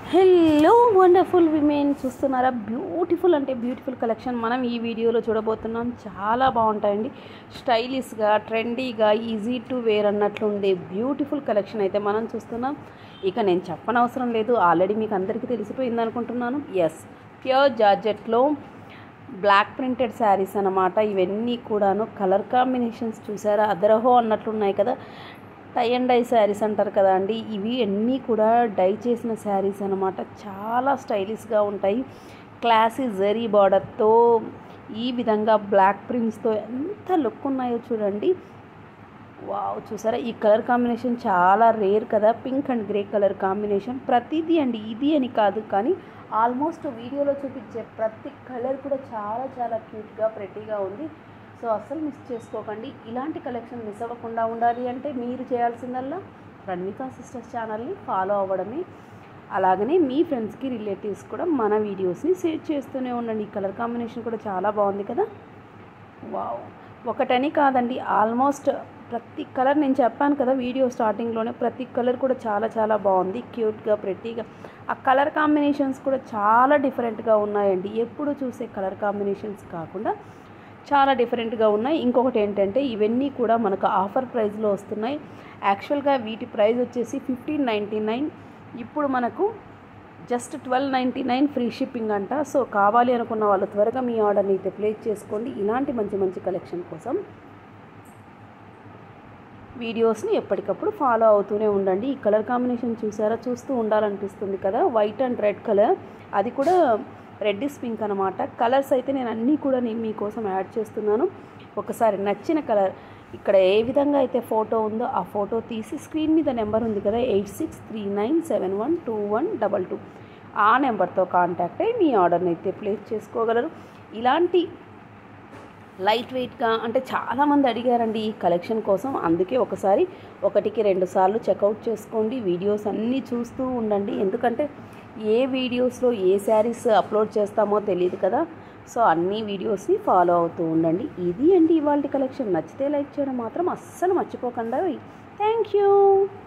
Hello wonderful women చూస్తున్నారా? Beautiful అంటే beautiful collection మనం ఈ వీడియోలో చూడబోతున్నాం. చాలా బాగుంటాయండి. స్టైలిష్గా, ట్రెండీగా, ఈజీ టు వేర్ అన్నట్లు ఉండే బ్యూటిఫుల్ కలెక్షన్ అయితే మనం చూస్తున్నాం. ఇక నేను చెప్పనవసరం లేదు, ఆల్రెడీ మీకు అందరికీ తెలిసిపోయింది అనుకుంటున్నాను. ఎస్, ప్యూర్ జార్జెట్లో బ్లాక్ ప్రింటెడ్ శారీస్ అన్నమాట. ఇవన్నీ కూడాను కలర్ కాంబినేషన్స్ చూసారా? అదరహో అన్నట్లున్నాయి కదా. టై అండ్ డై శారీస్ అంటారు కదా అండి, ఇవి అన్నీ కూడా డై చేసిన శారీస్ అనమాట. చాలా స్టైలిష్గా ఉంటాయి. క్లాసీ జరీ బార్డర్తో ఈ విధంగా బ్లాక్ ప్రింట్స్తో ఎంత లుక్ ఉన్నాయో చూడండి. వావ్, చూసారా? ఈ కలర్ కాంబినేషన్ చాలా రేర్ కదా. Pink and grey colour combination. ప్రతిదీ అండి, ఇది అని కాదు కానీ ఆల్మోస్ట్ వీడియోలో చూపించే ప్రతి కలర్ కూడా చాలా చాలా క్యూట్గా, ప్రెట్టీగా ఉంది. సో అస్సలు మిస్ చేసుకోకండి. ఇలాంటి కలెక్షన్ మిస్ అవ్వకుండా ఉండాలి అంటే మీరు చేయాల్సిందల్లా రణ్వికా సిస్టర్స్ ఛానల్ని ఫాలో అవ్వడమే. అలాగనే మీ ఫ్రెండ్స్కి, రిలేటివ్స్ కూడా మన వీడియోస్ని షేర్ చేస్తూనే ఉండండి. ఈ కలర్ కాంబినేషన్ కూడా చాలా బాగుంది కదా. వావ్, ఒకటని కాదండి, ఆల్మోస్ట్ ప్రతి కలర్ నేను చెప్పాను కదా వీడియో స్టార్టింగ్లోనే, ప్రతి కలర్ కూడా చాలా చాలా బాగుంది. క్యూట్గా, ప్రెట్టీగా. ఆ కలర్ కాంబినేషన్స్ కూడా చాలా డిఫరెంట్గా ఉన్నాయండి. ఎప్పుడు చూసే కలర్ కాంబినేషన్స్ కాకుండా చాలా డిఫరెంట్గా ఉన్నాయి. ఇంకొకటి ఏంటంటే ఇవన్నీ కూడా మనకు ఆఫర్ ప్రైస్లో వస్తున్నాయి. యాక్చువల్గా వీటి ప్రైస్ వచ్చేసి 1599, ఇప్పుడు మనకు జస్ట్ 1299 ఫ్రీ షిప్పింగ్ అంట. సో కావాలి అనుకున్న వాళ్ళు త్వరగా మీ ఆర్డర్ని అయితే ప్లేస్ చేసుకోండి. ఇలాంటి మంచి మంచి కలెక్షన్ కోసం వీడియోస్ని ఎప్పటికప్పుడు ఫాలో అవుతూనే ఉండండి. ఈ కలర్ కాంబినేషన్ చూసారా? చూస్తూ ఉండాలనిపిస్తుంది కదా. వైట్ అండ్ రెడ్ కలర్, అది కూడా రెడ్డిష్ పింక్ అనమాట. కలర్స్ అయితే నేను అన్నీ కూడా మీకోసం యాడ్ చేస్తున్నాను. ఒకసారి నచ్చిన కలర్ ఇక్కడ ఏ విధంగా అయితే ఫోటో ఉందో ఆ ఫోటో తీసి స్క్రీన్ మీద నెంబర్ ఉంది కదా 8639712122, ఆ నెంబర్తో కాంటాక్ట్ అయ్యి మీ ఆర్డర్ని అయితే ప్లేస్ చేసుకోగలరు. ఇలాంటి లైట్ వెయిట్గా అంటే చాలామంది అడిగారండి ఈ కలెక్షన్ కోసం. అందుకే ఒకసారి 1-2 సార్లు చెక్అవుట్ చేసుకోండి. వీడియోస్ అన్నీ చూస్తూ ఉండండి. ఎందుకంటే ఏ వీడియోస్లో ఏ శారీస్ అప్లోడ్ చేస్తామో తెలియదు కదా. సో అన్ని వీడియోస్ని ఫాలో అవుతూ ఉండండి. ఇది అండి ఇవాళ కలెక్షన్. నచ్చితే లైక్ చేయడం మాత్రం అస్సలు మర్చిపోకండి. Thank you.